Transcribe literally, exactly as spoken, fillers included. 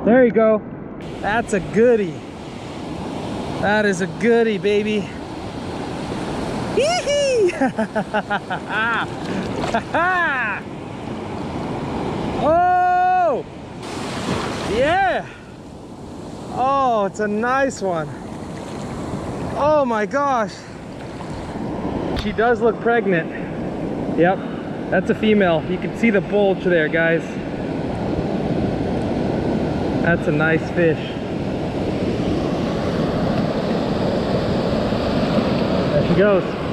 There you go. That's a goodie. That is a goodie, baby. Hee-hee! Oh! Yeah! Oh, it's a nice one. Oh my gosh. She does look pregnant. Yep, that's a female. You can see the bulge there, guys. That's a nice fish. There she goes.